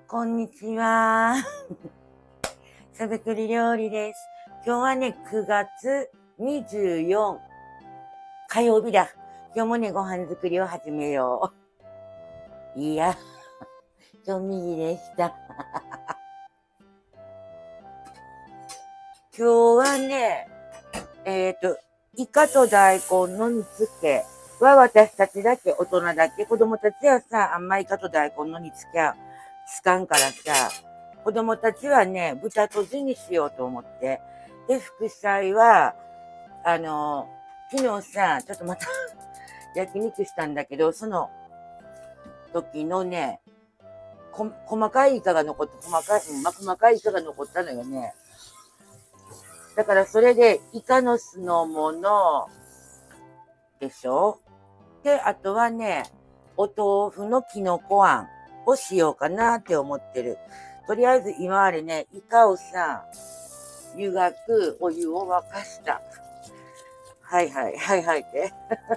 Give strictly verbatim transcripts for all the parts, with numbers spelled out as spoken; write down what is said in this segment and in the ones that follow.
こんにちは。しゃべくり料理です。今日はね、くがつにじゅうよっか火曜日だ。今日もね、ご飯作りを始めよう。いや、今日右でした。今日はね、えっと、イカと大根の煮付けは私たちだけ、大人だけ。子供たちはさ、あんまイカと大根の煮付けはつかんからさ、子供たちはね、豚とじにしようと思って。で、副菜は、あの、昨日さ、ちょっとまた焼肉したんだけど、その時のね、こ細かいイカが残って、細かい、うんまあ、細かいイカが残ったのよね。だからそれで、イカの酢の物でしょ。で、あとはね、お豆腐のきのこあんをしようかなって思ってる。とりあえず今あれね、イカをさ、湯がくお湯を沸かした。はいはい、はいはいって。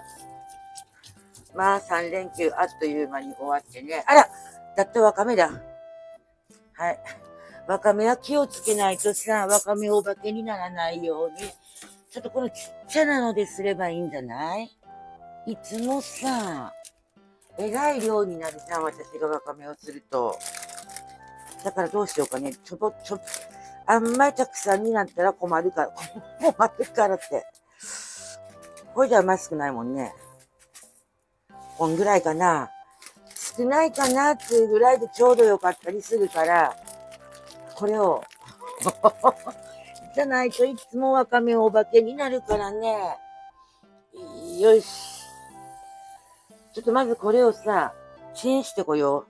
まあさん連休あっという間に終わってね。あら、だってわかめだ。はい。わかめは気をつけないとさ、わかめお化けにならないように、ちょっとこのちっちゃなのですればいいんじゃない？いつもさ、えらい量になるじゃん、私がわかめをすると。だからどうしようかね。ちょぼ、ちょ、あんまりたくさんになったら困るから、困るからって。これじゃまずくないもんね。こんぐらいかな。少ないかなっていうぐらいでちょうどよかったりするから、これを、じゃないといつもわかめお化けになるからね。よし。ちょっとまずこれをさ、チンしてこよ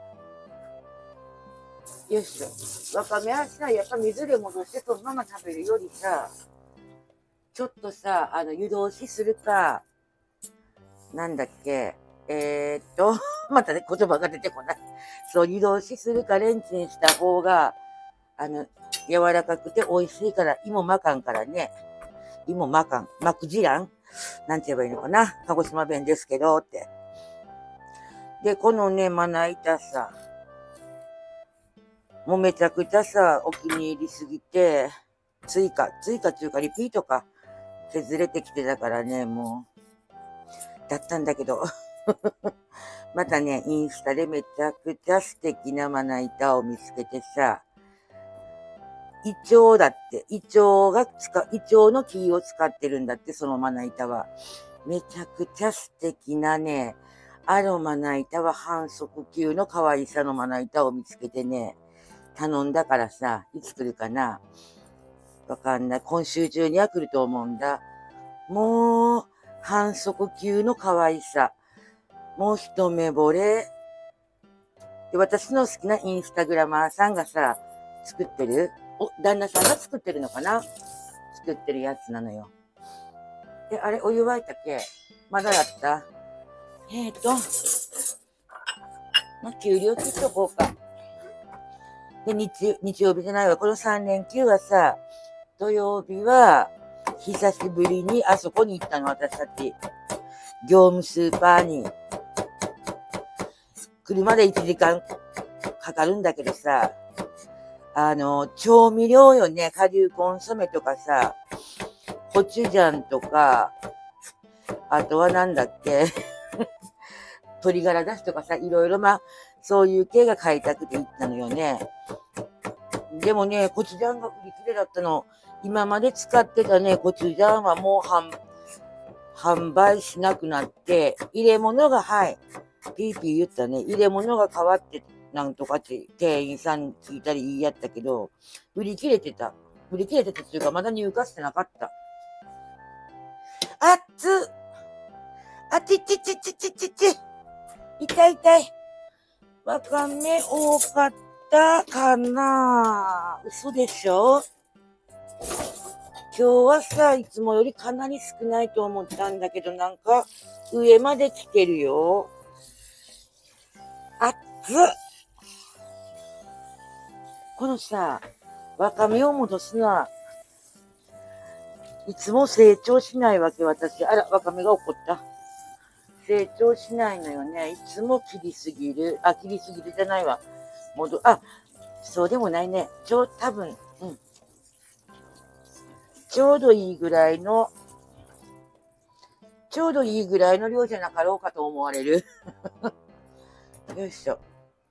う。よいしょ。わかめはさ、やっぱ水で戻してそのまま食べるよりさ、ちょっとさ、あの、湯通しするか、なんだっけ、えー、っと、またね、言葉が出てこない。そう、湯通しするかレンチンした方が、あの、柔らかくて美味しいから、芋まかんからね、芋まかん、まくじらんなんて言えばいいのかな、鹿児島弁ですけど、って。で、このね、まな板さ、もうめちゃくちゃさ、お気に入りすぎて、追加、追加っていうかリピートか、削れてきてたからね、もう、だったんだけど、またね、インスタでめちゃくちゃ素敵なまな板を見つけてさ、イチョウだって、イチョウが使、イチョウの木を使ってるんだって、そのまな板は。めちゃくちゃ素敵なね、あのまな板は反則級の可愛さのまな板を見つけてね、頼んだからさ、いつ来るかなわかんない。今週中には来ると思うんだ。もう、反則級の可愛さ。もう一目惚れ。で、私の好きなインスタグラマーさんがさ、作ってるお、旦那さんが作ってるのかな作ってるやつなのよ。で、あれ、お湯沸いたっけまだだったえーと、まあ、給料切っとこうか。で、日、日曜日じゃないわ。このさん連休はさ、土曜日は、久しぶりにあそこに行ったの、私たち。業務スーパーに。車でいちじかんかかるんだけどさ、あの、調味料よね。顆粒コンソメとかさ、コチュジャンとか、あとはなんだっけ、鶏ガラだしとかさ、いろいろまあ、そういう系が買いたくて行ったのよね。でもね、コチュジャンが売り切れだったの。今まで使ってたね、コチュジャンはもう販販売しなくなって、入れ物が、はい、ピーピー言ったね、入れ物が変わって、なんとかって店員さんに聞いたり言いやったけど、売り切れてた。売り切れてたっていうか、まだ入荷してなかった。あっつあちちちちちちち痛い痛い。わかめ多かったかな嘘でしょ今日はさ、いつもよりかなり少ないと思ったんだけど、なんか上まで来てるよ。あっつこのさ、わかめを戻すのは、いつも成長しないわけ、私。あら、わかめが怒った。成長しないのよね。いつも切りすぎる。あ、切りすぎるじゃないわ。 もど、あ、そうでもないね。ちょう、多分、うん。ちょうどいいぐらいの、ちょうどいいぐらいの量じゃなかろうかと思われる。よいしょ。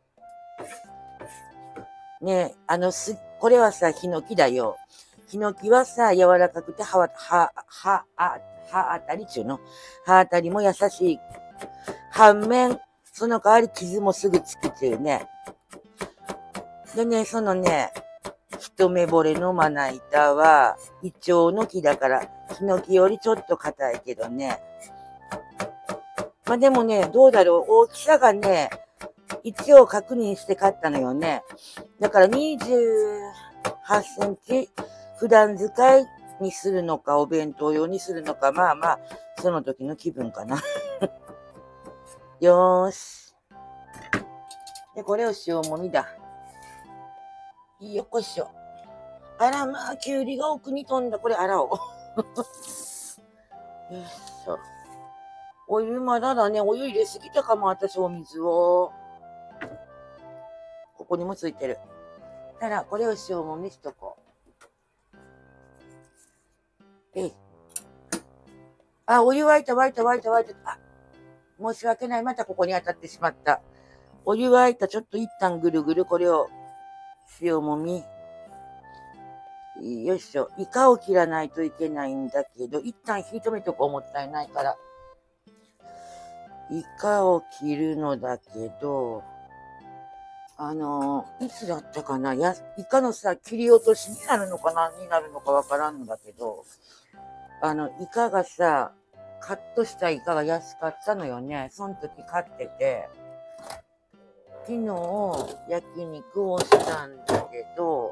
ねえ、あの、す、これはさ、ヒノキだよ。ヒノキはさ、柔らかくて、歯は、歯、歯、あ、歯あたりちゅうの。歯あたりも優しい。反面、その代わり傷もすぐつくちゅうね。でね、そのね、一目惚れのまな板は、イチョウの木だから、ヒノキよりちょっと硬いけどね。まあでもね、どうだろう。大きさがね、一応確認して買ったのよね。だからにじゅうはちセンチ、普段使いにするのか、お弁当用にするのか、まあまあ、その時の気分かな。よーし。で、これを塩もみだ。よっこいしょ。あらまあ、きゅうりが奥に飛んだ。これ洗おう。よいしょ。お湯まだだね。お湯入れすぎたかも、私お水を。ここにもついてる。たら、これを塩もみしとこう。えい。あ、お湯沸いた沸いた沸いた沸いた。あ、申し訳ない。またここに当たってしまった。お湯沸いた。ちょっと一旦ぐるぐるこれを塩もみ。よいしょ。イカを切らないといけないんだけど、一旦火止めとこうもったいないから。イカを切るのだけど、あのー、いつだったかなや、イカのさ、切り落としになるのかなになるのかわからんのだけど、あの、イカがさ、カットしたイカが安かったのよね。その時買ってて、昨日焼肉をしたんだけど、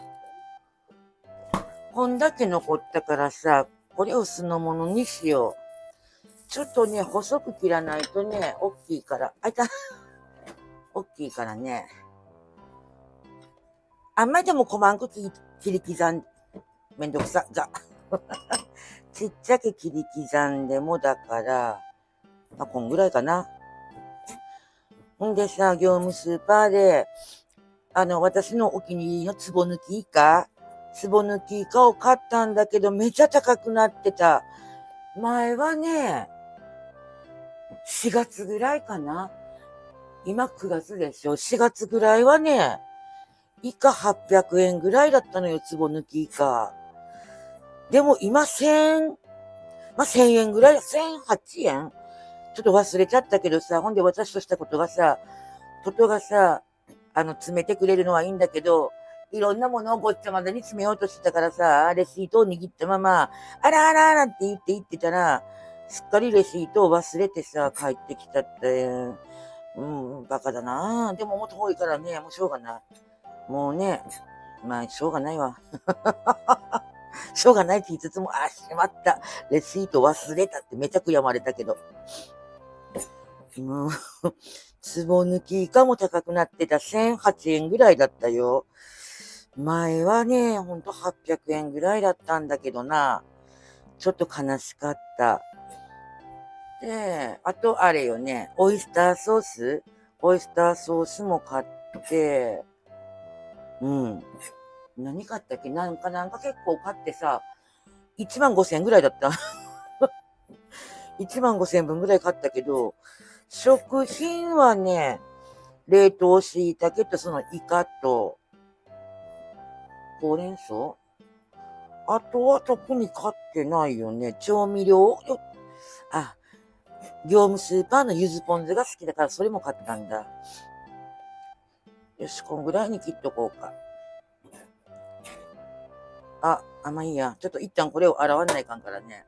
こんだけ残ったからさ、これを酢の物にしよう。ちょっとね、細く切らないとね、大きいから。あいた。大きいからね。あんまりでも細かく切り刻ん、めんどくさ。ざ。ちっちゃく切り刻んでもだから、まあ、こんぐらいかな。ほんでさ、業務スーパーで、あの、私のお気に入りのつぼ抜きイカ、つぼ抜きイカを買ったんだけど、めちゃ高くなってた。前はね、しがつぐらいかな。今くがつでしょ。しがつぐらいはね、イカはっぴゃくえんぐらいだったのよ、つぼ抜きイカ。でも今せん、まあ、せんえんぐらい、せんはちえんちょっと忘れちゃったけどさ、ほんで私としたことがさ、トトがさ、あの、詰めてくれるのはいいんだけど、いろんなものをごっちゃまでに詰めようとしてたからさ、レシートを握ったまま、あらあらあらって言って言ってたら、すっかりレシートを忘れてさ、帰ってきちゃって、うん、バカだな。でももっと遠いからね、もうしょうがない。もうね、まあ、しょうがないわ。しょうがないって言いつつも、あ、しまった。レシート忘れたってめちゃくやまれたけど。もう、つぼ抜きイカも高くなってた。せんはちえんぐらいだったよ。前はね、ほんとはっぴゃくえんぐらいだったんだけどな。ちょっと悲しかった。で、あとあれよね、オイスターソースオイスターソースも買って、うん。何買ったっけなんかなんか結構買ってさ、いちまんごせんえんぐらいだった。いちまんごせんぶんぐらい買ったけど、食品はね、冷凍椎茸とそのイカと、ほうれん草あとは特に買ってないよね。調味料よ、あ、業務スーパーの柚子ポン酢が好きだからそれも買ったんだ。よし、こんぐらいに切っとこうか。あ、あ、まあいいや。ちょっと一旦これを洗わないかんからね。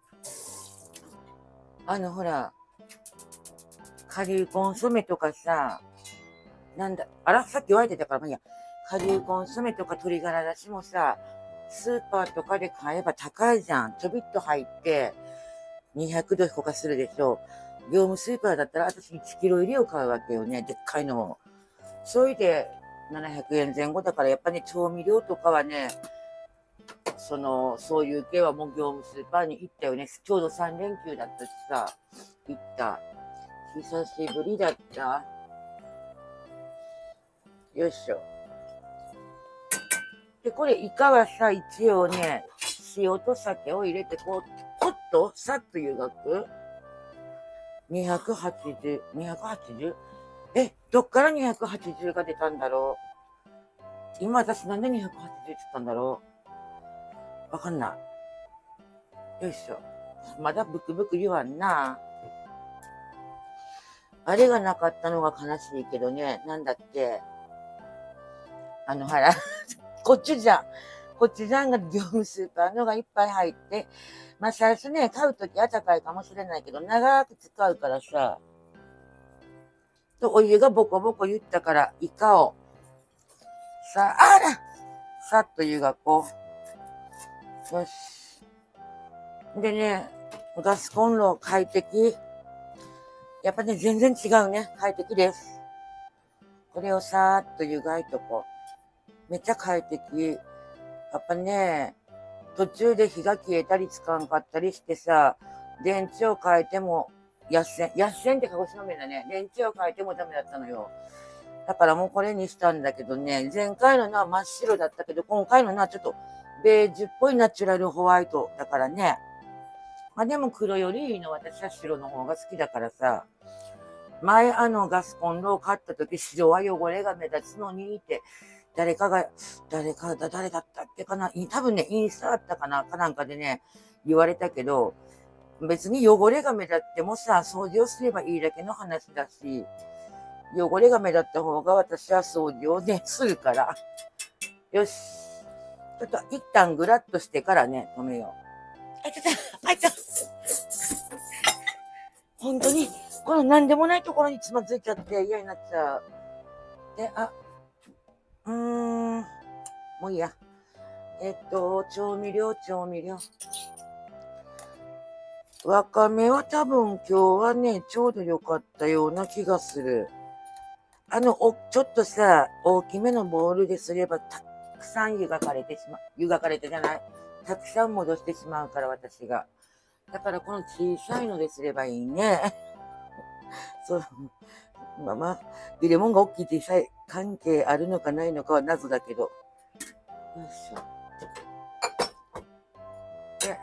あの、ほら、顆粒コンソメとかさ、なんだ、あら、さっき言われてたからまあいいや。顆粒コンソメとか鶏ガラだしもさ、スーパーとかで買えば高いじゃん。ちょびっと入って、にひゃくドルとかするでしょ。業務スーパーだったら私いちキロ入りを買うわけよね。でっかいのを。それでななひゃくえん前後だからやっぱね、調味料とかはね、その、そういう系はもう業務スーパーに行ったよね。ちょうどさん連休だったしさ、行った。久しぶりだった。 よいしょ。で、これイカはさ、一応ね、塩と酒を入れて、こう、コッとさっと湯がく。にひゃくはちじゅう、にひゃくはちじゅう? え、どっからにひゃくはちじゅうが出たんだろう。今私なんでにひゃくはちじゅうって言ったんだろう。わかんない。よいしょ。まだブクブク言わんな。あれがなかったのが悲しいけどね。なんだっけ。あの、ほら、コチュジャン。コチュジャンが業務スーパーのがいっぱい入って、まあ最初ね、買うときは高いかもしれないけど、長く使うからさ、とお湯がボコボコ言ったから、イカを、さあ、あらさっと湯がこう。よし。でね、ガスコンロ快適。やっぱね、全然違うね。快適です。これをさーっと湯がいとこう。めっちゃ快適。やっぱね、途中で火が消えたりつかんかったりしてさ、電池を変えても、やっせん、やっせんって鹿児島弁だね。電池を変えてもダメだったのよ。だからもうこれにしたんだけどね、前回ののは真っ白だったけど、今回ののはちょっとベージュっぽいナチュラルホワイトだからね。まあでも黒よりいいの私は白の方が好きだからさ。前あのガスコンロを買った時白は汚れが目立つのにって、誰かが、誰かだ、誰だったっけかな、多分ね、インスタだったかな、かなんかでね、言われたけど、別に汚れが目立ってもさ、掃除をすればいいだけの話だし、汚れが目立った方が私は掃除をね、するから。よし。ちょっと一旦グラッとしてからね、止めよう。あいたた、あいた。本当に、この何でもないところにつまずいちゃって嫌になっちゃう。で、あ、うーん、もういいや。えっと、調味料、調味料。わかめは多分今日はね、ちょうど良かったような気がする。あの、お、ちょっとさ、大きめのボウルですればたくさん湯がかれてしまう。湯がかれてじゃない。たくさん戻してしまうから私が。だからこの小さいのですればいいね。そう。まあまあ、入れ物が大きい小さい関係あるのかないのかは謎だけど。よいしょ。で、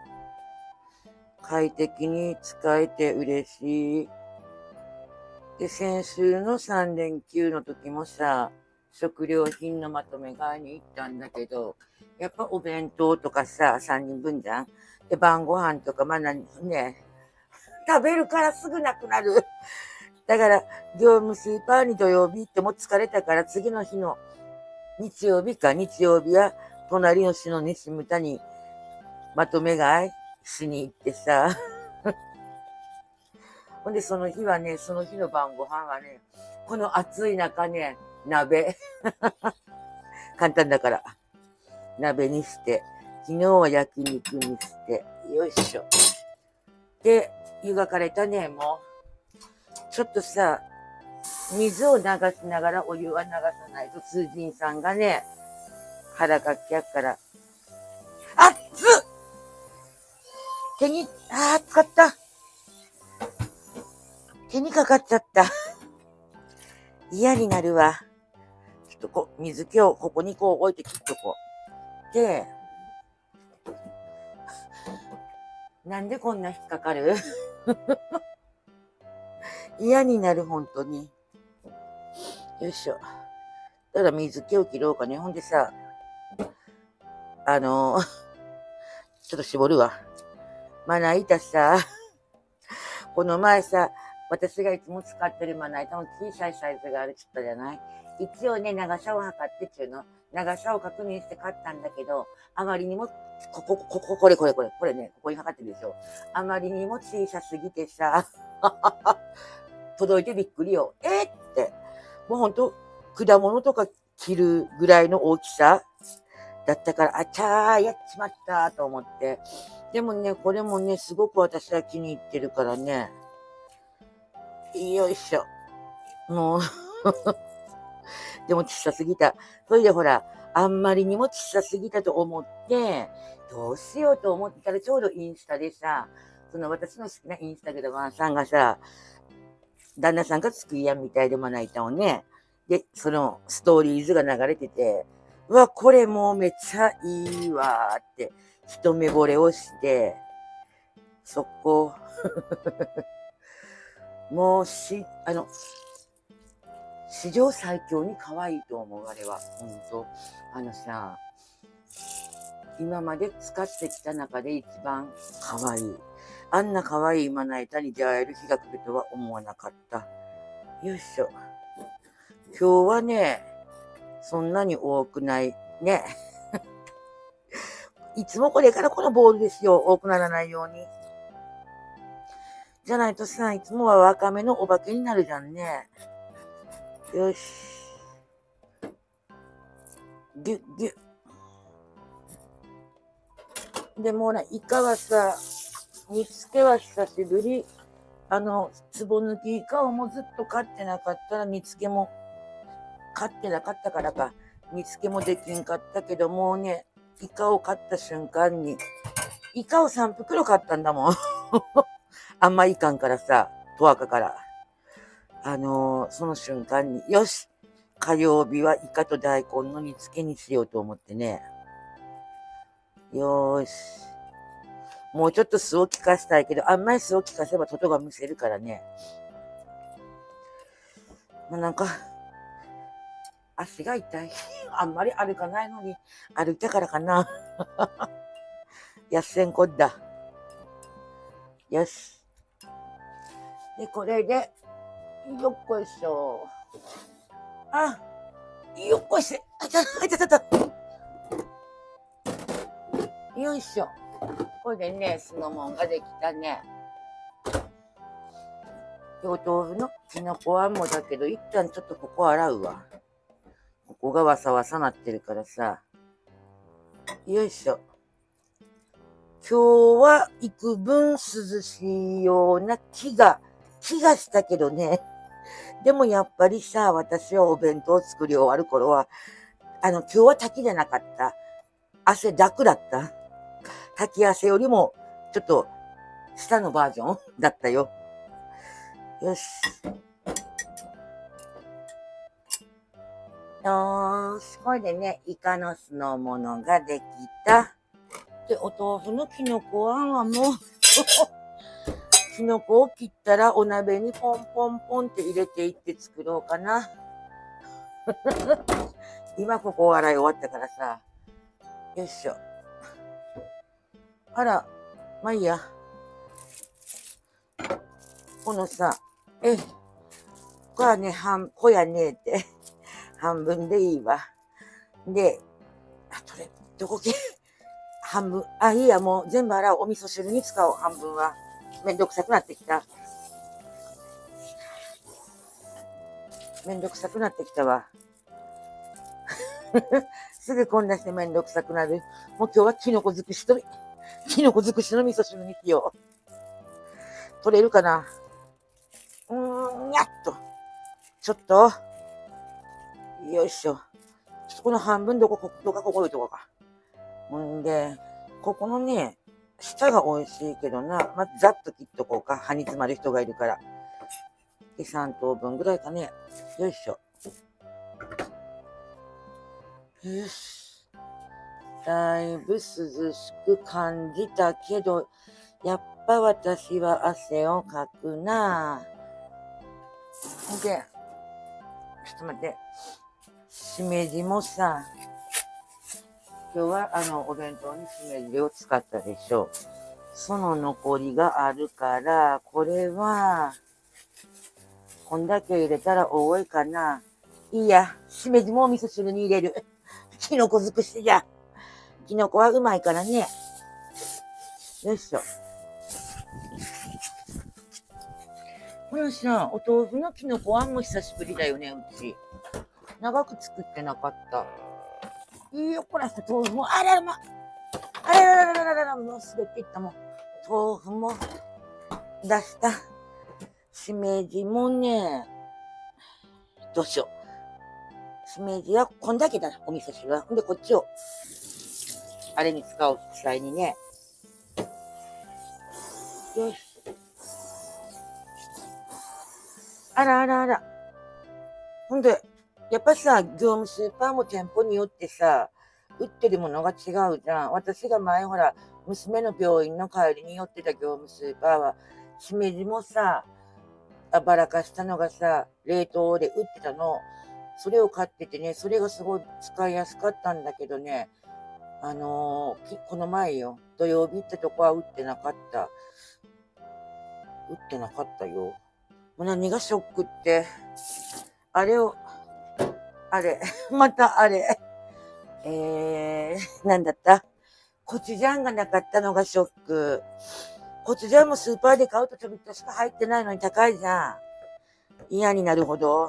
快適に使えて嬉しい。で、先週のさん連休の時もさ、食料品のまとめ買いに行ったんだけど、やっぱお弁当とかさ、さんにんぶんじゃん。で、晩ご飯とか、まあ何、ね、食べるからすぐなくなる。だから、業務スーパーに土曜日行っても疲れたから次の日の日曜日か、日曜日は隣の市の西牟田にまとめ買いしに行ってさ。ほんで、その日はね、その日の晩ご飯はね、この暑い中ね、鍋。簡単だから。鍋にして、昨日は焼肉にして、よいしょ。で、湯がかれたね、もう。ちょっとさ、水を流しながらお湯は流さないと、通人さんがね、腹かきやっから。あっつ手に、あー、使った。手にかかっちゃった。嫌になるわ。ちょっとこう、水気をここにこう置いて切っとこう。で、なんでこんな引っかかる嫌になる、本当に。よいしょ。ただ水気を切ろうかね。ほんでさ、あのー、ちょっと絞るわ。まな板さ、この前さ、私がいつも使ってるまな板の小さいサイズがあるって言ったじゃない？一応ね、長さを測ってっちゅうの。長さを確認して買ったんだけど、あまりにも、ここ、ここ、これこれこれ、これね、ここに測ってるでしょ。あまりにも小さすぎてさ、届いてびっくりよ。えー、って。もうほんと、果物とか切るぐらいの大きさだったから、あちゃー、やっちまったと思って。でもね、これもね、すごく私は気に入ってるからね。よいしょ。もうでも小さすぎた。それでほら、あんまりにも小さすぎたと思って、どうしようと思ってたらちょうどインスタでさ、その私の好きなインスタグラマーさんがさ、旦那さんが作りやんみたいでまな板をね、 で、そのストーリーズが流れてて、うわ、これもうめっちゃいいわーって、一目惚れをして、そこ、もうし、あの、史上最強に可愛いと思う、あれは。ほんと。あのさ、今まで使ってきた中で一番可愛い。あんな可愛いまな板に出会える日が来るとは思わなかった。よいしょ。今日はね、そんなに多くない。ね。いつもこれからこのボールですよ。多くならないように。じゃないとさ、いつもは若めのお化けになるじゃんね。よし。ギュッギュッ。でもな、イカはさ、煮付けは久しぶり。あの、つぼ抜きイカをもうずっと飼ってなかったら煮付けも飼ってなかったからか。煮付けもできんかったけど、もうね、イカを買った瞬間に、イカをさん袋買ったんだもん。あんまいかんからさ、とわかから。あのー、その瞬間に、よし火曜日はイカと大根の煮付けにしようと思ってね。よーし。もうちょっと酢を効かしたいけど、あんまり酢を効かせばトトがむせるからね。まあ、なんか、足が痛い。あんまり歩かないのに、歩いたからかな。やっせんこっだ。よし。で、これで、よっこいしょ。あ、よっこいしょ。あ、ちょっと、あ、ちょっと。よいしょ。これでね、酢のもんができたね。で、お豆腐のきのこあんもだけど、一旦ちょっとここ洗うわ。ここがわさわさなってるからさ。よいしょ。今日は幾分涼しいような気が、気がしたけどね。でもやっぱりさ、私はお弁当作り終わる頃は、あの、今日は滝じゃなかった。汗だくだった。滝汗よりも、ちょっと、下のバージョンだったよ。よし。よーし。これでね、イカの酢の物ができた。で、お豆腐のきのこあんはもう、きのこを切ったらお鍋にポンポンポンって入れていって作ろうかな。今ここを洗い終わったからさ。よいしょ。あら、まあいいや。このさ、え、これはね、半、こやねえって。半分でいいわ。で、あ、これ、どこけ半分。あ、いいや、もう全部洗う。お味噌汁に使おう、半分は。めんどくさくなってきた。めんどくさくなってきたわ。すぐこんなしてめんどくさくなる。もう今日はキノコ尽くしと、キノコ尽くしの味噌汁にしよう。取れるかな。うーん、やっと。ちょっと。よいしょ。ちょっとこの半分どこ、どこかここいうとこか。ほんで、ここのね、下が美味しいけどな。まず、ざっと切っとこうか。歯に詰まる人がいるから。で、さん等分ぐらいかね。よいしょ。よし。だいぶ涼しく感じたけど、やっぱ私は汗をかくなぁ。で、ちょっと待って。しめじもさ、今日はあの、お弁当にしめじを使ったでしょ。その残りがあるから、これは、こんだけ入れたら多いかな。いいや、しめじもお味噌汁に入れる。きのこ尽くしじゃ。きのこはうまいからね。よいしょ。このさ、お豆腐のきのこあんも久しぶりだよね、うち。長く作ってなかった。いいよ、こらさ、豆腐も、あららま、あららららららら、もうすべていったもん。豆腐も出した。しめじもね、どうしよう。しめじはこんだけだな、お味噌汁は。ほんで、こっちを、あれに使う、副菜にね。よし。あらあらあら。ほんで、 やっぱさ、業務スーパーも店舗によってさ、売ってるものが違うじゃん。私が前ほら、娘の病院の帰りに寄ってた業務スーパーは、しめじもさ、あばらかしたのがさ、冷凍で売ってたの。それを買っててね、それがすごい使いやすかったんだけどね、あのーきこの前よ、土曜日行ったとこは売ってなかった。売ってなかったよ。もう何がショックって、あれを、あれ、またあれ、えー、なんだったコチュジャンがなかったのがショック。コチュジャンもスーパーで買うとちょびっとしか入ってないのに高いじゃん。嫌になるほど。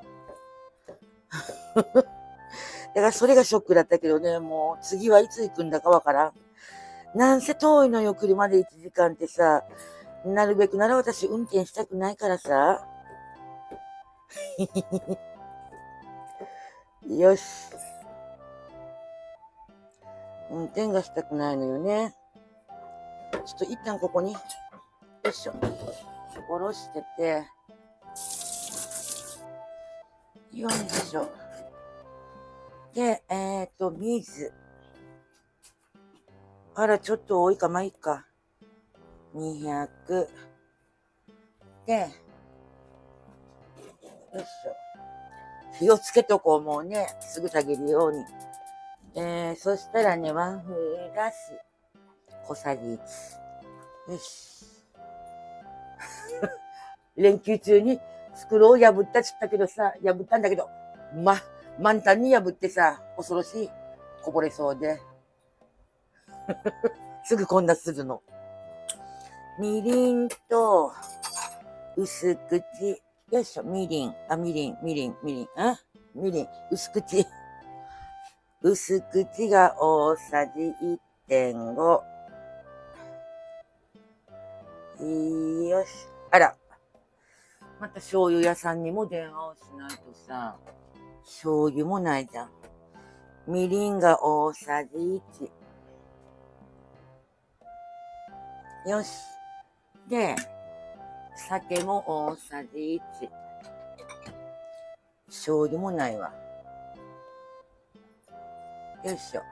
だからそれがショックだったけどね、もう次はいつ行くんだかわからん。なんせ遠いのよ、車でいちじかんってさ。なるべくなら私運転したくないからさ。よし。運転がしたくないのよね。ちょっと一旦ここに、よいしょ。下ろしてて、よいしょ。で、えっと、水。あら、ちょっと多いか、まあ、いいか。にひゃく。で、よいしょ。火をつけとこう、もうね。すぐ下げるように。えー、そしたらね、ワンフーだし。小さじいち。よし。連休中に袋を破ったっつったけどさ、破ったんだけど、ま、満タンに破ってさ、恐ろしい。こぼれそうで。すぐこんなするの。みりんと、薄口。よいしょ、みりん。あ、みりん、みりん、みりん。んみりん、薄口。薄口が大さじ いってんご。よし。あら。また醤油屋さんにも電話をしないとさ、醤油もないじゃん。みりんが大さじいち。よし。で、酒も大さじいち。醤油もないわ。よいしょ。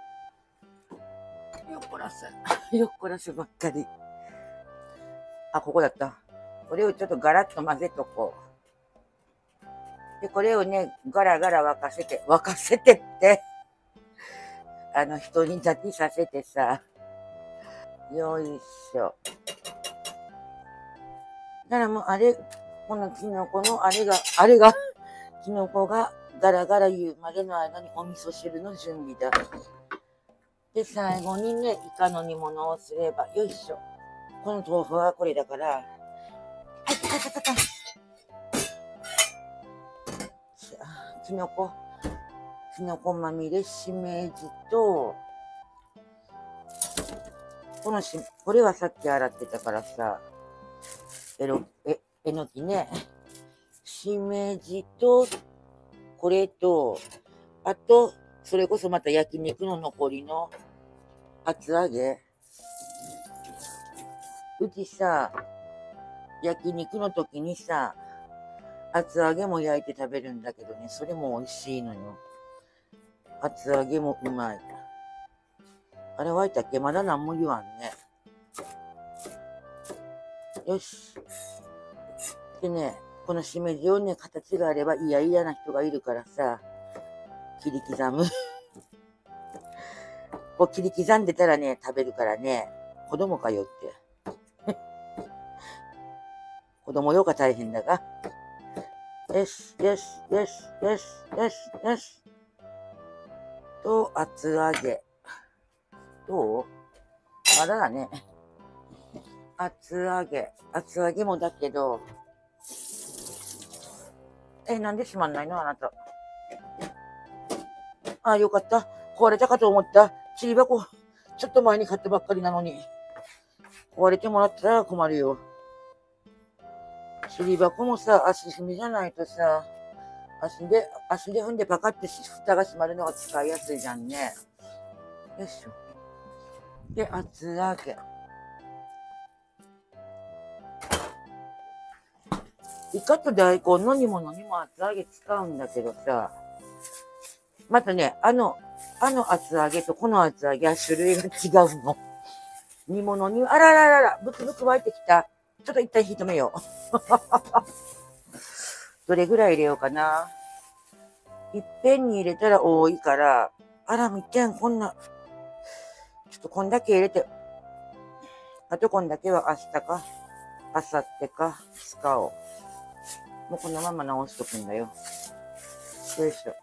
よっこらせ。よっこらせばっかり。あ、ここだった。これをちょっとガラッと混ぜとこう。で、これをね、ガラガラ沸かせて、沸かせてって、あの、人に立ちさせてさ。よいしょ。だからもうあれ、このキノコのあれが、あれが、キノコがガラガラ言うまでの間にお味噌汁の準備だ。で、最後にね、イカの煮物をすれば、よいしょ。この豆腐はこれだから、はい、たたたた。キノコ、キノコまみれ、しめじと、このし、これはさっき洗ってたからさ、えろ、え、えのきね。しめじと、これと、あと、それこそまた焼肉の残りの厚揚げ。うちさ、焼肉の時にさ、厚揚げも焼いて食べるんだけどね、それも美味しいのよ。厚揚げもうまい。あれ沸いたっけ？まだ何も言わんね。よし。でね、このしめじをね、形があれば嫌々な人がいるからさ、切り刻む。こう切り刻んでたらね、食べるからね、子供かよって。子供よか大変だが。よし、よし、よし、よし、よし、よし。と、厚揚げ。どう？まだだね。厚揚げ。厚揚げもだけど。え、なんで閉まんないのあなた。あ、よかった。壊れたかと思った。ちり箱、ちょっと前に買ったばっかりなのに。壊れてもらったら困るよ。ちり箱もさ、足踏みじゃないとさ、足で、足で踏んでパカって蓋が閉まるのが使いやすいじゃんね。よいしょ。で、厚揚げ。 イカと大根の煮物にも厚揚げ使うんだけどさ、またね、あの、あの厚揚げとこの厚揚げは種類が違うの。煮物に、あらららら、ブクブク湧いてきた。ちょっと一旦火止めよう。どれぐらい入れようかな。いっぺんに入れたら多いから、あら、みてん、こんな、ちょっとこんだけ入れて、あとこんだけは明日か、明後日か、使おう。もうこのまま直しとくんだよ。よいしょ。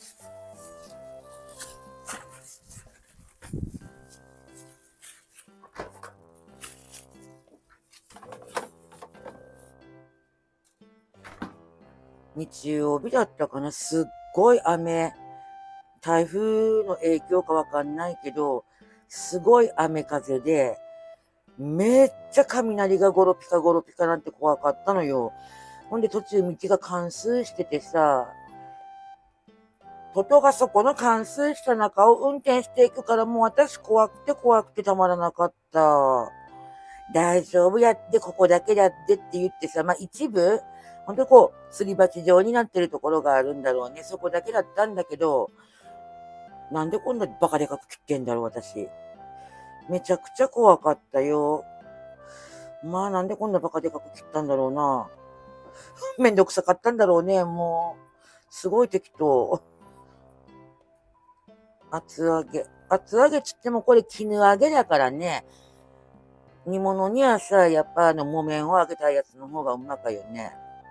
日曜日だったかな、すっごい雨。台風の影響かわかんないけど、すごい雨風で、めっちゃ雷がゴロピカゴロピカなんて怖かったのよ。ほんで途中道が冠水しててさ、トトがそこの冠水した中を運転していくからもう私怖くて怖くてたまらなかった。大丈夫やって、ここだけだってって言ってさ、まあ一部、ほんとこう、すり鉢状になってるところがあるんだろうね。そこだけだったんだけど、なんでこんなバカでかく切ってんだろう、私。めちゃくちゃ怖かったよ。まあなんでこんなバカでかく切ったんだろうな。めんどくさかったんだろうね、もう。すごい適当。厚揚げ。厚揚げつってもこれ絹揚げだからね。煮物にはさ、やっぱあの木綿を揚げたやつの方がうまかよね。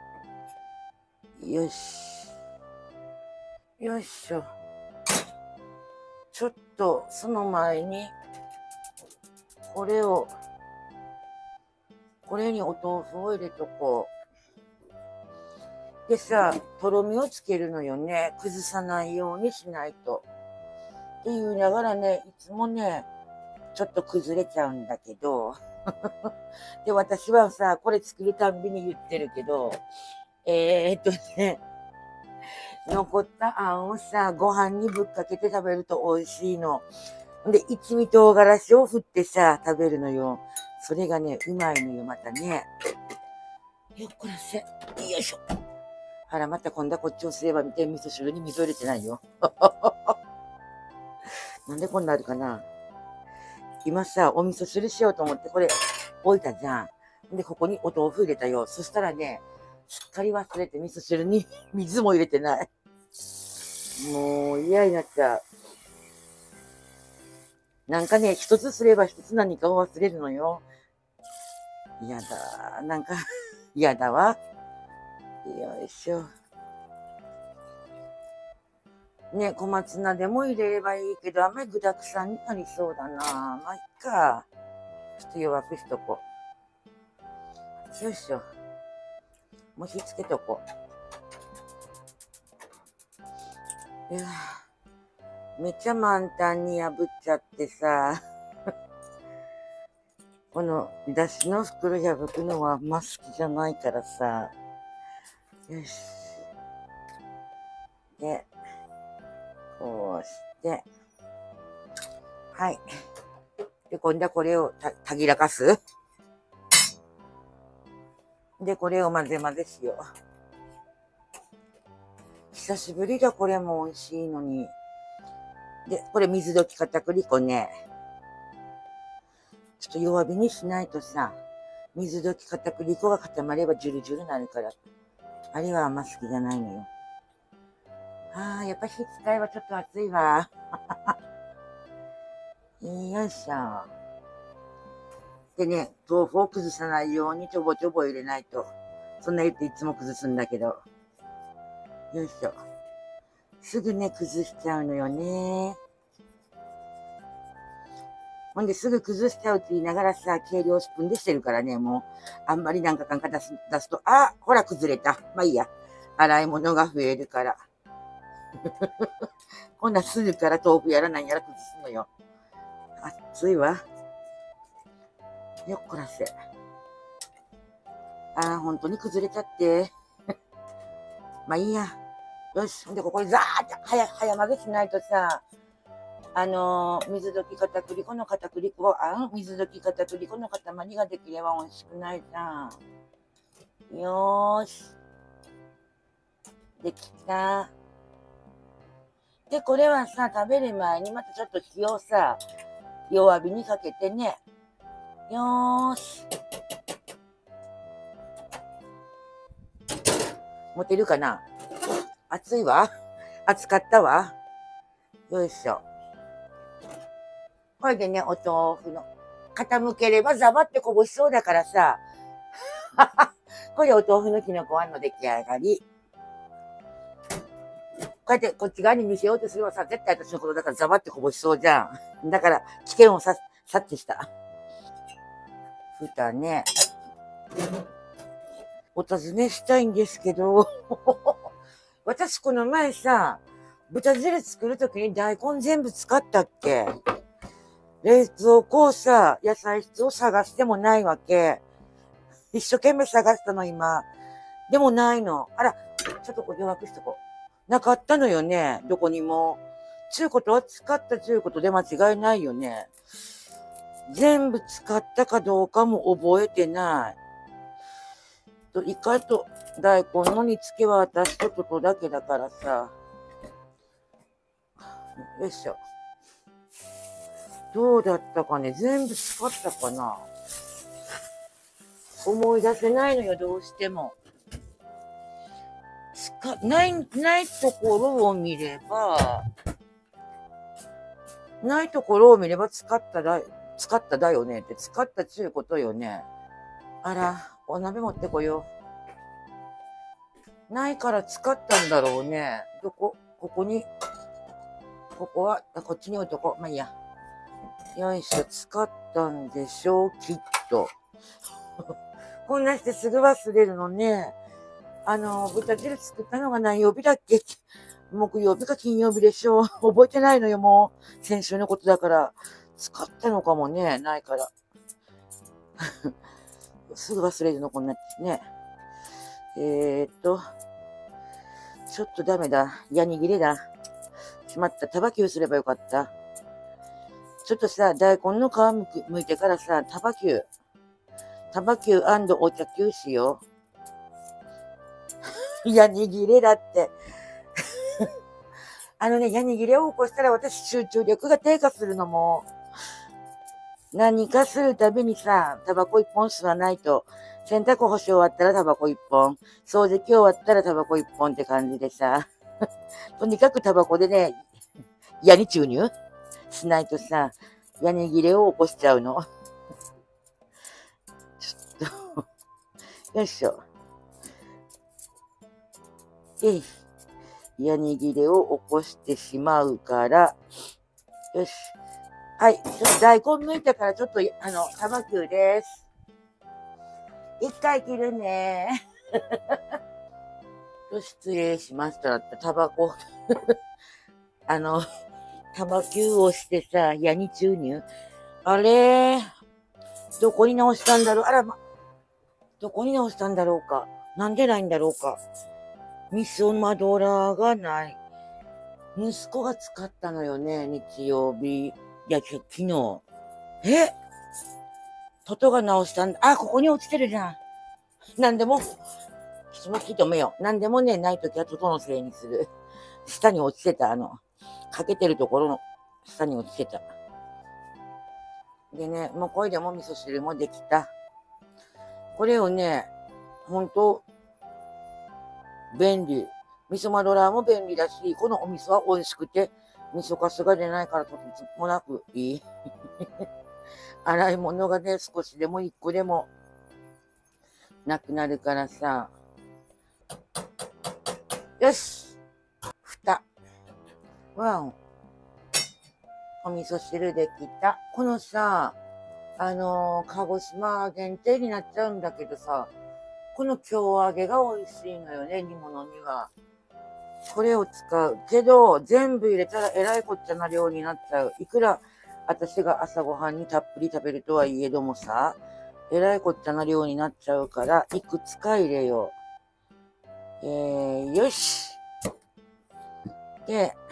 よし。よいしょ。ちょっとその前に、これを、これにお豆腐を入れとこう。でさ、とろみをつけるのよね。崩さないようにしないと。って言いながらね、いつもね、ちょっと崩れちゃうんだけど。で、私はさ、これ作るたんびに言ってるけど、えー、っとね、残ったあんをさ、ご飯にぶっかけて食べると美味しいの。で、一味唐辛子を振ってさ、食べるのよ。それがね、うまいのよ、またね。よっこらせ。よいしょ。あら、また今度はこっちをすれば見て、味噌汁に水を入れてないよ。なんでこんなあるかな。今さ、お味噌汁しようと思ってこれ置いたじゃん。で、ここにお豆腐入れたよ。そしたらね、すっかり忘れて味噌汁に水も入れてない。もう嫌になっちゃう。なんかね、一つすれば一つ何かを忘れるのよ。嫌だ。なんか嫌だわ。よいしょ。ね、小松菜でも入れればいいけど、あんまり具沢山になりそうだな。まあ、いっか。ちょっと弱くしとこう。よいしょ。もう火つけとこう。いやめっちゃ満タンに破っちゃってさ。このだしの袋破くのはあんま好きじゃないからさ。よし。で、こうして。はい。で、今度はこれをた、たぎらかす。で、これを混ぜ混ぜしよう。久しぶりだ、これも美味しいのに。で、これ水溶き片栗粉ね。ちょっと弱火にしないとさ、水溶き片栗粉が固まればジュルジュルになるから。あれはあんま好きじゃないのよ。ああ、やっぱ火使いはちょっと熱いわ。よいしょ。でね、豆腐を崩さないようにちょぼちょぼ入れないと。そんな言っていつも崩すんだけど。よいしょ。すぐね、崩しちゃうのよね。ほんですぐ崩しちゃうって言いながらさ、計量スプーンでしてるからね、もう、あんまりなんかかんか出す、出すと、あ、ほら崩れた。まあいいや。洗い物が増えるから。こんなすぐから豆腐やらないやら崩すのよ。熱いわ。よっこらせ。ああ、本当に崩れちゃって。まあいいや。よし。で、ここにザーって早、早混ぜしないとさ、あのー、水溶き片栗粉の片栗粉、あん水溶き片栗粉の塊ができれば美味しくないじゃん。 よーし。できた。で、これはさ、食べる前にまたちょっと火をさ、弱火にかけてね。よーし。持てるかな？熱いわ。熱かったわ。よいしょ。これでね、お豆腐の。傾ければザバってこぼしそうだからさ。これでお豆腐のきのこあんの出来上がり。こうやってこっち側に見せようとすればさ、絶対私のことだからザバってこぼしそうじゃん。だから、危険をさ、察知した。蓋ね。お尋ねしたいんですけど、私この前さ、豚汁作るときに大根全部使ったっけ？冷蔵庫をさ、野菜室を探してもないわけ。一生懸命探したの今。でもないの。あら、ちょっとこれ弱くしとこう。なかったのよね。どこにも。中古とは使った中古とで間違いないよね。全部使ったかどうかも覚えてない。と、イカと大根の煮付けは私とトトだけだからさ。よいしょ。どうだったかね？全部使ったかな？思い出せないのよ、どうしても。使、ない、ないところを見れば、ないところを見れば使っただ、使っただよねって、使ったちゅうことよね。あら、お鍋持ってこよう。ないから使ったんだろうね。どこ？ここに。ここは、こっちに置いとこう。まあいいや。よいしょ、使ったんでしょう、きっと。こんなしてすぐ忘れるのね。あの、豚汁作ったのが何曜日だっけ？木曜日か金曜日でしょう。覚えてないのよ、もう。先週のことだから。使ったのかもね、ないから。すぐ忘れるの、こんなね。えー、っと、ちょっとダメだ。矢握れだ。しまった。タバキューすればよかった。ちょっとさ、大根の皮むく剥いてからさ、タバキュー。タバキュー&お茶キューしよう。矢握れだって。あのね、矢握れを起こしたら私集中力が低下するのも。何かするたびにさ、タバコ一本吸わないと。洗濯干し終わったらタバコ一本。掃除機終わったらタバコ一本って感じでさ。とにかくタバコでね、矢に注入しないとさ、矢握れを起こしちゃうの。ちょっと、よいしょ。えい。矢握れを起こしてしまうから、よし。はい。ちょっと大根剥いたからちょっと、あの、タバキューです。一回切るね。失礼しましたって、タバコ。あの、タバキューをしてさ、矢に注入。あれどこに直したんだろう？あらま、どこに直したんだろうか？なんでないんだろうか？味噌マドラーがない。息子が使ったのよね、日曜日。いや、昨日。え？トトが直したんだ。あ、ここに落ちてるじゃん。なんでも、その木止めよう。なんでもね、ないときはトトのせいにする。下に落ちてた、あの、かけてるところの下に落ちてた。でね、もうこれでも味噌汁もできた。これをね、ほんと、便利。味噌マドラーも便利だし、このお味噌は美味しくて、味噌かすが出ないからとてもなくいい。洗い物がね、少しでも一個でもなくなるからさ。よし！蓋。わお。お味噌汁できた。このさ、あのー、鹿児島限定になっちゃうんだけどさ、この京揚げが美味しいのよね、煮物には。これを使う。けど、全部入れたらえらいこっちゃな量になっちゃう。いくら私が朝ごはんにたっぷり食べるとはいえどもさ、えらいこっちゃな量になっちゃうから、いくつか入れよう。えー、よし。で、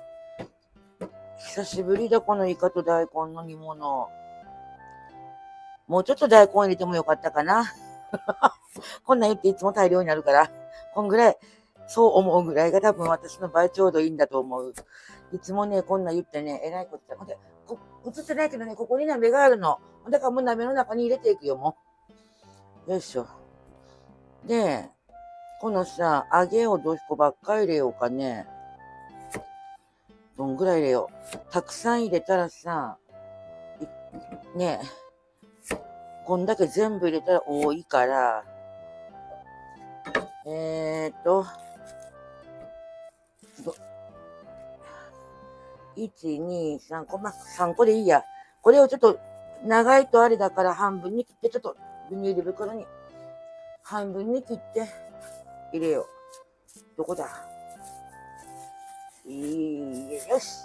久しぶりだ、このイカと大根の煮物。もうちょっと大根入れてもよかったかな。 こんなん言っていつも大量になるから、こんぐらい、そう思うぐらいが多分私の場合ちょうどいいんだと思う。いつもね、こんなん言ってね、えらいことだ。ほんで、こ映ってないけどね、ここに鍋があるの。だからもう鍋の中に入れていくよ、もう。よいしょ。で、このさ、揚げをどうしこばっかり入れようかね。どんぐらい入れよう。たくさん入れたらさ、ねえ、こんだけ全部入れたら多いから、えーっと、いち、に、さんこ、まあ、さんこでいいや。これをちょっと長いとあれだから半分に切って、ちょっとビニール袋に半分に切って入れよう。どこだいい、よし。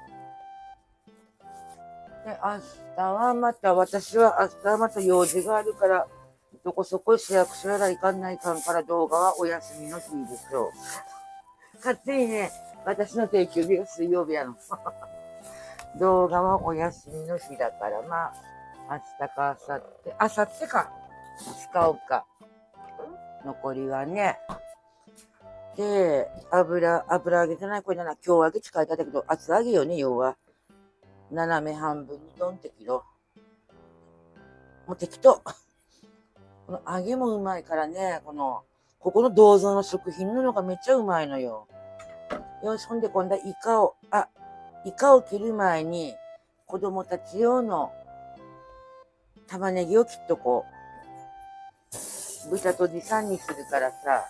で、明日はまた、私は明日はまた用事があるから、どこそこ市役所やら行かないかんから動画はお休みの日でしょう。勝手にね、私の定休日が水曜日やの。動画はお休みの日だから、まあ、明日か明後日、明後日か、使おうか。残りはね。で、油、油揚げじゃない、これな、今日揚げって書いてあったけど、厚揚げよね、要は。斜め半分にドンって切ろう。もう適当。この揚げもうまいからね、この、ここの銅像の食品ののがめっちゃうまいのよ。よし、ほんで今度はイカを、あ、イカを切る前に、子供たち用の玉ねぎを切っとこう。豚とじさんにするからさ、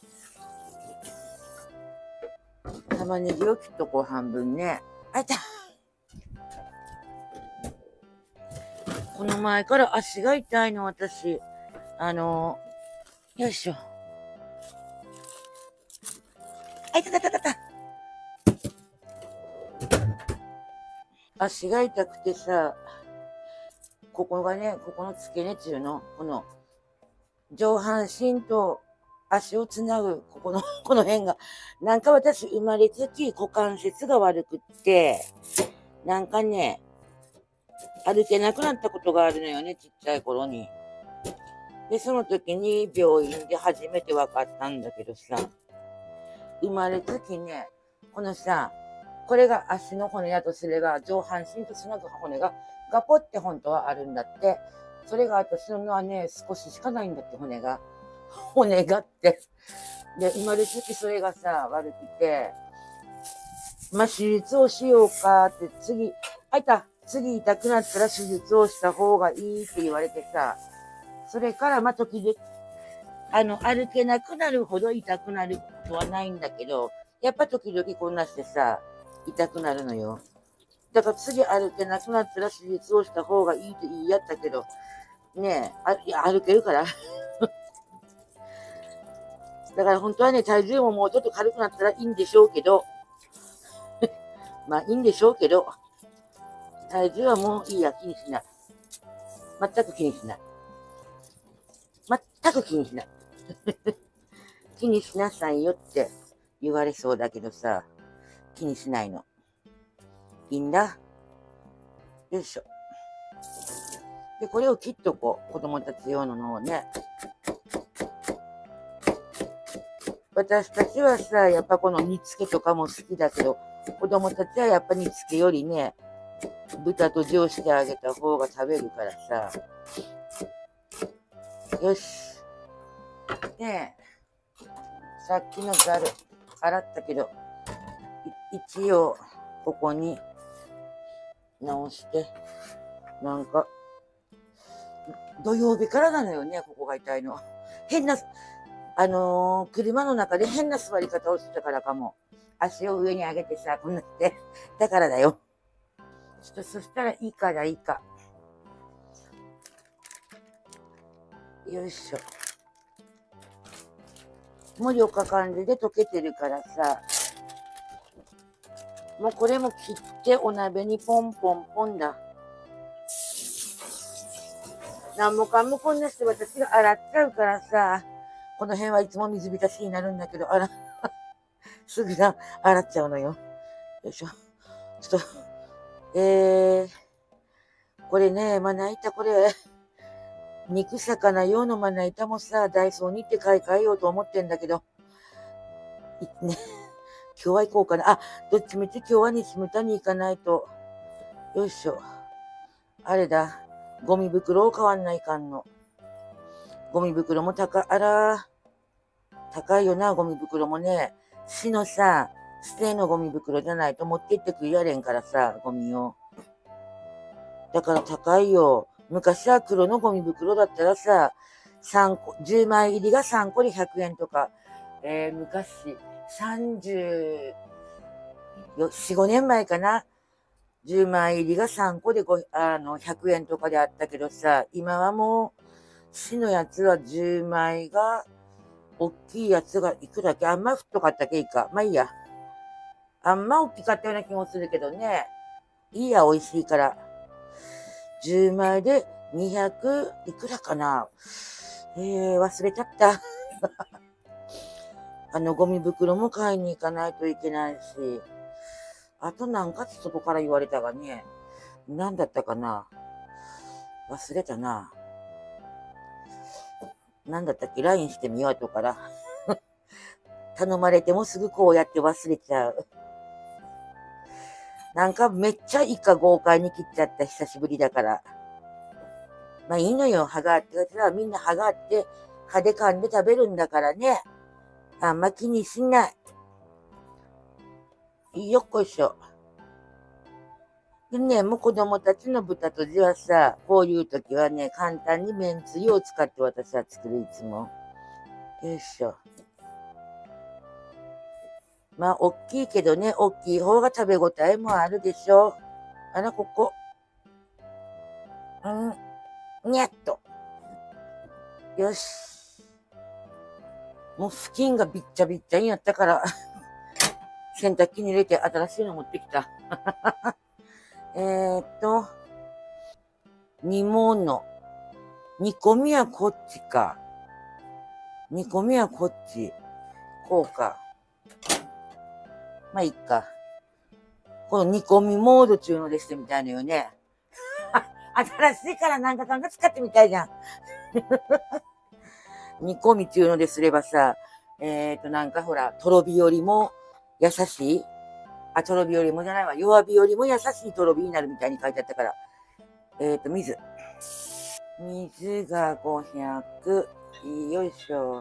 玉ねぎを切っとこう、半分ね。あいた。この前から足が痛いの、私。あの、よいしょ。あいたたたたた。足が痛くてさ、ここがね、ここの付け根中の、この、上半身と足をつなぐ、ここの、この辺が、なんか私生まれつき股関節が悪くって、なんかね、歩けなくなったことがあるのよね、ちっちゃい頃に。で、その時に病院で初めて分かったんだけどさ、生まれつきね、このさ、これが足の骨だとすれば、上半身とつなぐ骨がガポって本当はあるんだって。それが私のはね、少ししかないんだって、骨が。骨がって。で、生まれつきそれがさ、悪くて、まあ、手術をしようかって、次、あいた、次痛くなったら手術をした方がいいって言われてさ、それから、まあ、時々、あの、歩けなくなるほど痛くなることはないんだけど、やっぱ時々こんなしてさ、痛くなるのよ。だから次歩けなくなったら手術をした方がいいって言いやったけど、ねえ、あいや歩けるから。だから本当はね、体重ももうちょっと軽くなったらいいんでしょうけど、まあいいんでしょうけど、体重はもういいや、気にしない。全く気にしない。全く気にしない。気にしなさいよって言われそうだけどさ、気にしないの。いいんだ。よいしょ。で、これを切っとこう。子供たち用ののをね。私たちはさ、やっぱこの煮付けとかも好きだけど、子供たちはやっぱ煮付けよりね、豚とじをしてあげた方が食べるからさ。よし。ねえ、さっきのざる、洗ったけど、一応、ここに直して、なんか、土曜日からなのよね、ここが痛いの。変な、あのー、車の中で変な座り方をしてたからかも。足を上に上げてさ、こんなって。だからだよ。ちょっとそしたらいいからいいか。よいしょ。もうよっかかんで溶けてるからさ。もうこれも切ってお鍋にポンポンポンだ。なんもかんもこんなして私が洗っちゃうからさ。この辺はいつも水浸しになるんだけど、あら、すぐだ、洗っちゃうのよ。よいしょ。ちょっと、えー、これね、まな板これ、 肉魚用のまな板もさ、ダイソーに行って買い替えようと思ってんだけど、いね、今日は行こうかな。あ、どっちみち今日は西牟田に行かないと。よいしょ。あれだ。ゴミ袋を買わんないかんの。ゴミ袋も高い。あら、高いよな、ゴミ袋もね。市のさ、指定のゴミ袋じゃないと持って行ってくれやれんからさ、ゴミを。だから高いよ。昔は黒のゴミ袋だったらさ、さんこ、じゅうまい入りがさんこでひゃくえんとか、えー、昔、さんじゅうよん、ごねんまえかな。じゅうまい入りがさんこでごあのひゃくえんとかであったけどさ、今はもう、市のやつはじゅうまいが、大きいやつがいくらだっけ、あんま太かったっけいいか。まあいいや。あんま大きかったような気もするけどね。いいや、美味しいから。じゅうまいでにひゃくいくらかな。えー、忘れちゃった。あの、ゴミ袋も買いに行かないといけないし。あとなんか外から言われたがね。何だったかな。忘れたな。何だったっけ ?ライン してみようとから。頼まれてもすぐこうやって忘れちゃう。なんかめっちゃイカ豪快に切っちゃった久しぶりだから。まあいいのよ、歯があって。みんな歯があって、歯で噛んで食べるんだからね。あんま気にしない。よっこいしょ。でね、もう子供たちの豚とじはさ、こういう時はね、簡単にめんつゆを使って私は作る、いつも。よいしょ。まあ、大きいけどね、大きい方が食べ応えもあるでしょ。あら、ここ。うん。にゃっと。よし。もう布巾がびっちゃびっちゃになったから、洗濯機に入れて新しいの持ってきた。えーっと、煮物。煮込みはこっちか。煮込みはこっち。こうか。まあ、いいか。この煮込みモードっていうのでしてみたいのよね。新しいからなんかかんか使ってみたいじゃん。煮込みっていうのですればさ、えっと、なんかほら、とろ火よりも優しいあ、とろ火よりもじゃないわ。弱火よりも優しいとろ火になるみたいに書いてあったから。えっと、水。水がごひゃく。よいしょ。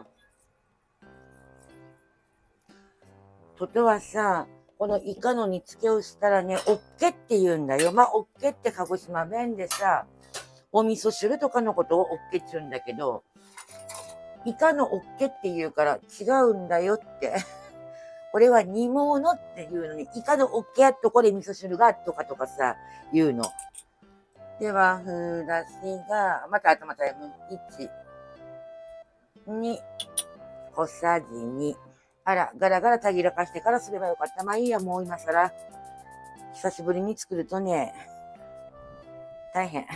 ととはさ、このイカの煮付けをしたらね、おっけって言うんだよ。まあ、おっけって鹿児島弁でさ、お味噌汁とかのことをおっけって言うんだけど、イカのおっけって言うから違うんだよって。これは煮物っていうのに、イカのおっけやっとこれ味噌汁がとかとかさ、言うの。では、ふだしが、また頭タイム。いち、に、小さじに。あら、ガラガラたぎらかしてからすればよかった。まあいいや、もう今更。久しぶりに作るとね、大変。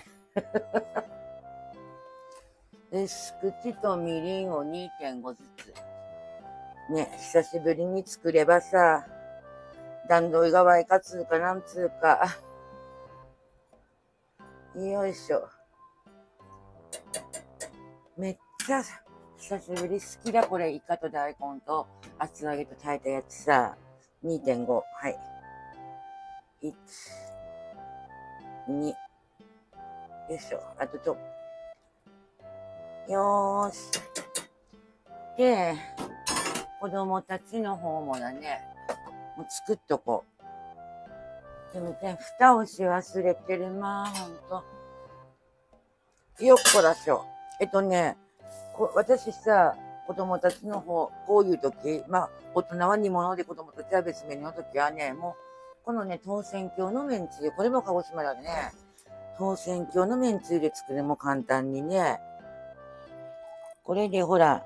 薄口とみりんを にてんご ずつ。ね、久しぶりに作ればさ、段取りがわいかつうかなんつうか。よいしょ。めっちゃ久しぶり好きだ、これ。イカと大根と厚揚げと炊いたやつさ。にてんご。はい。いち、に。よいしょ。あとちょ。よーし。で、子供たちの方もだね。もう作っとこう。でもね、蓋をし忘れてるなぁ、ほんと。よっこらしょ。えっとね、こ私さ、子供たちの方、こういう時、まあ、大人は煮物で子供たちは別メニューの時はね、もう、このね、当選鏡のめんつゆ、これも鹿児島だね。当選鏡のめんつゆで作るも簡単にね。これでほら、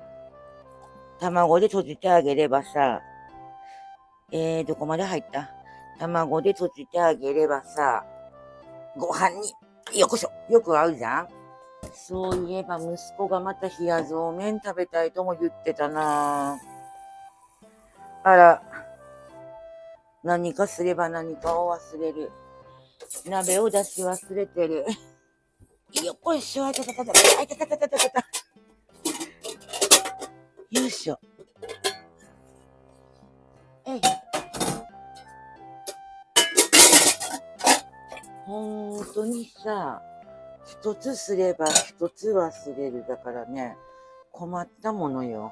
卵で閉じてあげればさ、えー、どこまで入った卵で閉じてあげればさ、ご飯によこしょよく合うじゃん。そういえば息子がまた冷やそうめん食べたいとも言ってたな。あら、何かすれば何かを忘れる。鍋を出し忘れてる。 よっこいしょ、あいたたたた、あいたたたたたたた。よいしょ。えい。ほんとにさ、一つすれば一つ忘れるだからね、困ったものよ。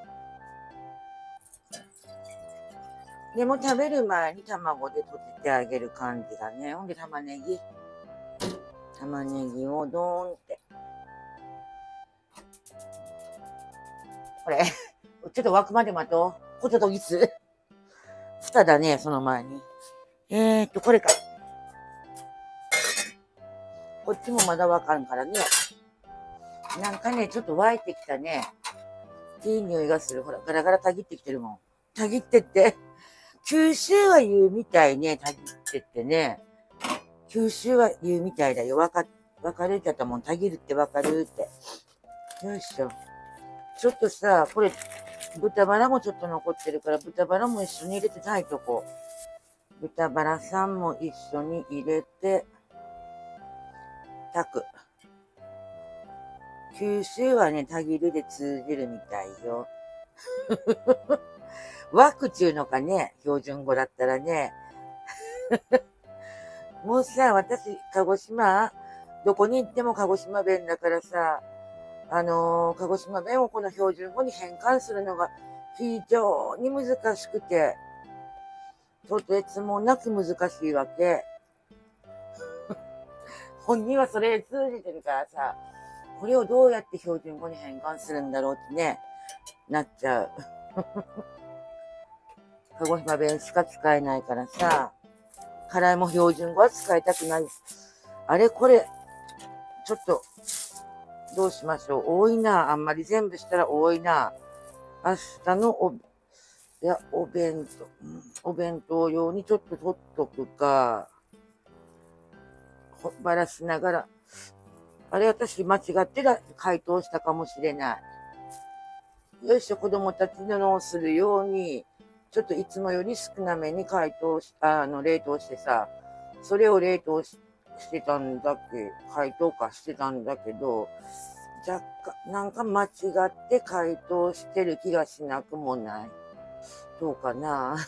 でも食べる前に卵で閉じてあげる感じだね。ほんで玉ねぎ。玉ねぎをドーンって。これ、ちょっと沸くまで待とう。ホトトギス。蓋だね、その前に。えーっと、これか。こっちもまだわかんからね。なんかね、ちょっと沸いてきたね。いい匂いがする。ほら、ガラガラたぎってきてるもん。たぎってって。九州は言うみたいね、たぎってってね。九州は言うみたいだよ。わか、わかるって言ったもん。たぎるってわかるって。よいしょ。ちょっとさ、これ、豚バラもちょっと残ってるから、豚バラも一緒に入れて炊いとこう。豚バラさんも一緒に入れて、炊く。九州はね、たぎるで通じるみたいよ。ワクチューのかね、標準語だったらね。もうさ、私、鹿児島、どこに行っても鹿児島弁だからさ、あのー、鹿児島弁をこの標準語に変換するのが非常に難しくて、とてつもなく難しいわけ。本人はそれで通じてるからさ、これをどうやって標準語に変換するんだろうってね、なっちゃう。鹿児島弁しか使えないからさ、辛いも標準語は使いたくない。あれこれ、ちょっと、どうしましょう。多いな。あんまり全部したら多いな。明日のお、いや、お弁当、お弁当用にちょっと取っとくか、ばらしながら、あれ私間違ってた回答したかもしれない。よいしょ、子供たちのをするように、ちょっといつもより少なめに解凍し、あの、冷凍してさ、それを冷凍ししてたんだっけ、解凍かしてたんだけど、若干、なんか間違って解凍してる気がしなくもない。どうかな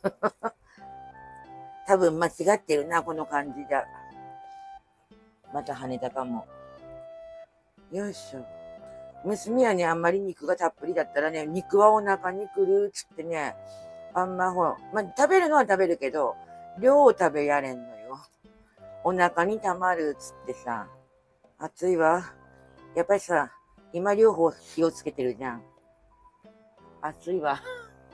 多分間違ってるな、この感じじゃ。また跳ねたかも。よいしょ。娘はね、あんまり肉がたっぷりだったらね、肉はお腹にくるっつってね、あんまほら、まあ、食べるのは食べるけど、量を食べやれんのよ。お腹に溜まるっつってさ、暑いわ。やっぱりさ、今両方火をつけてるじゃん。暑いわ。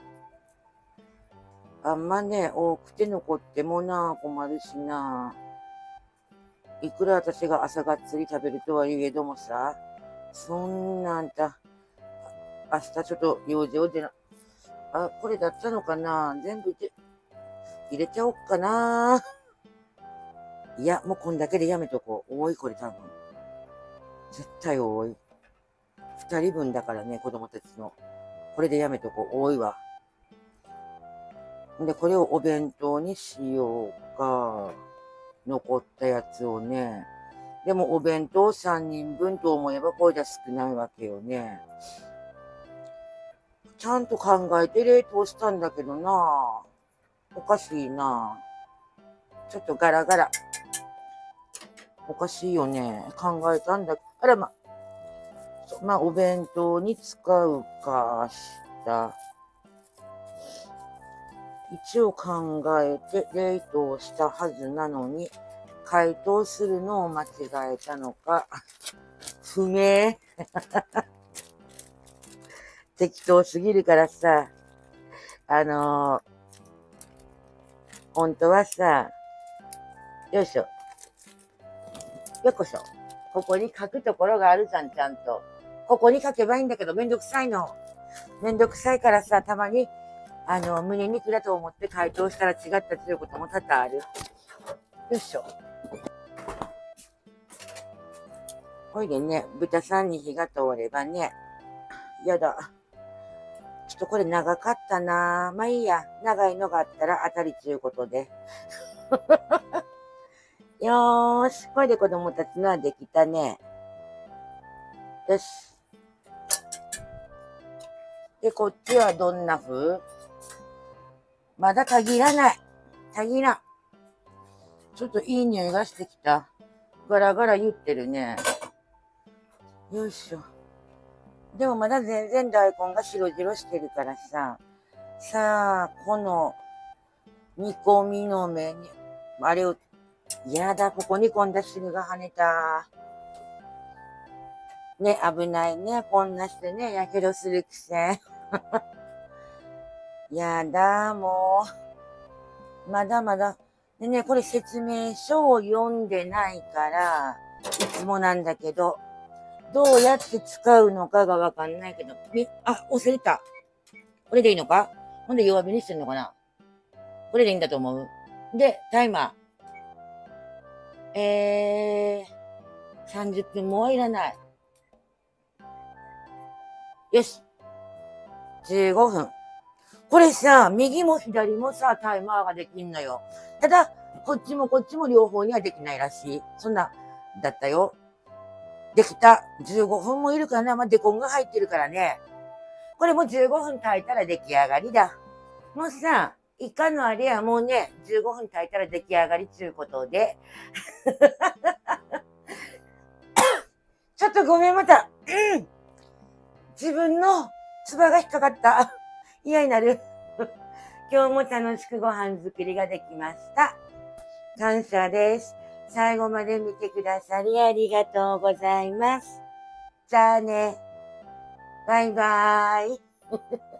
あんまね、多くて残ってもな、困るしな。いくら私が朝がっつり食べるとはいえどもさ、そんなあんた、明日ちょっと用事を出な、あ、これだったのかな、全部入れちゃおっかな。いや、もうこんだけでやめとこう。多い、これ多分。絶対多い。二人分だからね、子供たちの。これでやめとこう。多いわ。で、これをお弁当にしようか。残ったやつをね。でもお弁当さんにんぶんと思えばこれじゃ少ないわけよね。ちゃんと考えて冷凍したんだけどな。おかしいな。ちょっとガラガラ。おかしいよね。考えたんだ。あらま。まあ、お弁当に使うか、した。一応考えて冷凍したはずなのに、解凍するのを間違えたのか、不明。適当すぎるからさ、あのー、本当はさ、よいしょ。よっこしょ。ここに書くところがあるじゃん、ちゃんと。ここに書けばいいんだけど、めんどくさいの。めんどくさいからさ、たまに、あの、胸肉だと思って解凍したら違ったということも多々ある。よいしょ。ほいでね、豚さんに火が通ればね、やだ。ちょっとこれ長かったな。まあいいや。長いのがあったら当たりちゅうことで。よーし。これで子供たちのはできたね。 よし。で、こっちはどんな風？まだ限らない。限らん。ちょっといい匂いがしてきた。ガラガラ言ってるね。よいしょ。でもまだ全然大根が白々してるからさ。さあ、この煮込みの目に、あれを、やだ、ここに今度は汁が跳ねた。ね、危ないね。こんなしてね、やけどするくせ。やだ、もう。まだまだ。でね、これ説明書を読んでないから、いつもなんだけど、どうやって使うのかがわかんないけど、み、あ、忘れた。これでいいのか？ほんで弱火にしてんのかな？これでいいんだと思う。で、タイマー。えー、さんじゅっぷんもはいらない。よし。じゅうごふん。これさ、右も左もさ、タイマーができんのよ。ただ、こっちもこっちも両方にはできないらしい。そんな、だったよ。できた。じゅうごふんもいるかな。まあ、デコンが入ってるからね。これもじゅうごふん炊いたら出来上がりだ。もうさ、イカのあれはもうね、じゅうごふん炊いたら出来上がりちゅうことで。ちょっとごめん、また。うん。自分の唾が引っかかった。嫌になる。今日も楽しくご飯作りができました。感謝です。最後まで見てくださりありがとうございます。じゃあね。バイバーイ。